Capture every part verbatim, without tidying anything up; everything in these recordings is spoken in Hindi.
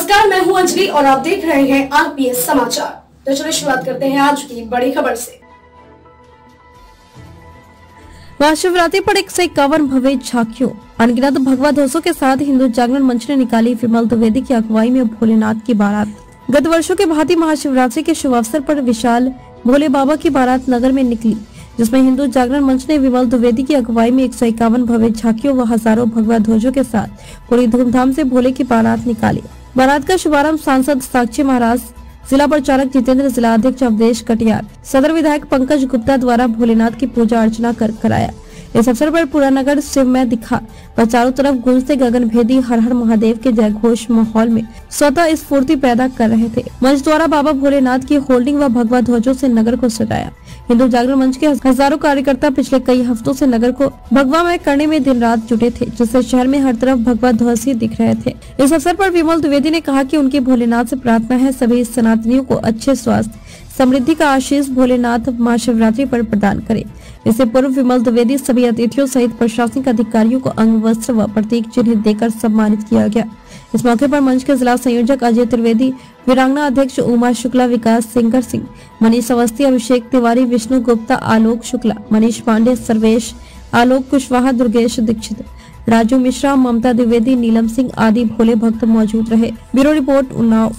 नमस्कार, मैं हूं अंजलि और आप देख रहे हैं आरपीएस समाचार। तो चलिए शुरुआत करते हैं आज की बड़ी खबर से। महाशिवरात्रि पर एक सौ इक्यावन भव्य झांकियों अनगिनत भगवा ध्वजों के साथ हिंदू जागरण मंच ने निकाली विमल द्विवेदी की अगुवाई में भोलेनाथ की बारात। गत वर्षों के भांति महाशिवरात्रि के शुभ अवसर पर विशाल भोले बाबा की बारात नगर में निकली, जिसमें हिंदू जागरण मंच ने विमल द्विवेदी की अगुवाई में एक सौ इक्यावन भव्य झांकियों व हजारों भगवा ध्वजों के साथ पूरी धूमधाम से भोले की बारात निकाली। बारात का शुभारंभ सांसद साक्षी महाराज, जिला प्रचारक जितेंद्र, जिला अध्यक्ष अवधेश कटियार, सदर विधायक पंकज गुप्ता द्वारा भोलेनाथ की पूजा अर्चना कर कराया। इस अवसर पर पूरा नगर शिवमय दिखा व चारों तरफ गूंजते गगनभेदी हर हर महादेव के जय घोष माहौल में स्वतः स्फूर्ति पैदा कर रहे थे। मंच द्वारा बाबा भोलेनाथ की होल्डिंग व भगवा ध्वजों से नगर को सजाया। हिंदू जागरण मंच के हजारों कार्यकर्ता पिछले कई हफ्तों से नगर को भगवामय करने में दिन रात जुटे थे, जिससे शहर में हर तरफ भगवा ध्वज ही दिख रहे थे। इस अवसर पर विमल द्विवेदी ने कहा कि उनकी भोलेनाथ से प्रार्थना है सभी सनातनियों को अच्छे स्वास्थ्य समृद्धि का आशीष भोलेनाथ महाशिवरात्रि पर प्रदान करे। इससे पूर्व विमल द्विवेदी सभी अतिथियों सहित प्रशासनिक अधिकारियों को अंग वस्त्र व प्रतीक चिन्ह देकर सम्मानित किया गया। इस मौके पर मंच के जिला संयोजक अजय त्रिवेदी, वीरांगना अध्यक्ष उमा शुक्ला, विकास सिंगर सिंह, मनीष अवस्थी, अभिषेक तिवारी, विष्णु गुप्ता, आलोक शुक्ला, मनीष पांडे, सर्वेश, आलोक कुशवाहा, दुर्गेश दीक्षित, राजू मिश्रा, ममता द्विवेदी, नीलम सिंह आदि भोले भक्त मौजूद रहे। Bureau report, Unnao.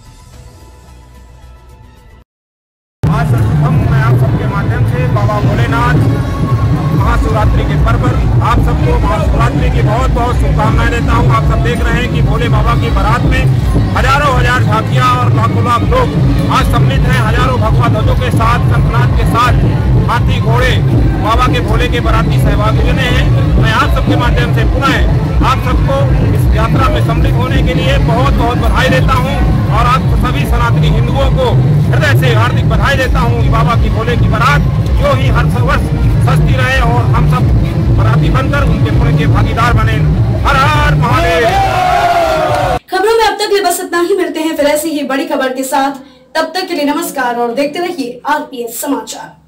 मैं आप सबके माध्यम से बाबा भोलेनाथ महाशिवरात्रि के पर्व पर आप सबको महाशिवरात्रि की बहुत बहुत शुभकामनाएं देता हूं। आप सब देख रहे हैं कि भोले बाबा की बारात में हजारों हजार झांकियां और लाखों लाख लोग आज सम्मिलित हैं। हजारों भगवा ध्वजों के साथ, शंखनाद के साथ, हाथी घोड़े बाबा के भोले के बाराती सहभागी बने हैं। मैं आप सबके माध्यम से पुनः आप सबको इस यात्रा में सम्मिलित होने के लिए बहुत बहुत बधाई देता हूँ और आप सभी सनातनी हिंदुओं को हृदय से हार्दिक बधाई देता हूँ कि बाबा की भोले की बारात जो ही हर वर्ष सजती रहे और हम सब बाराती बनकर उनके पुण्य के भागीदार बने। हर हर महादेव। खबरों में अब तक बस इतना ही। मिलते हैं फिर ऐसी ही बड़ी खबर के साथ। तब तक के लिए नमस्कार और देखते रहिए आरपीएस समाचार।